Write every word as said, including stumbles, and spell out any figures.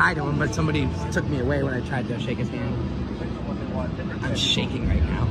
hi to him, but somebody took me away when I tried to shake his hand. I'm shaking right now.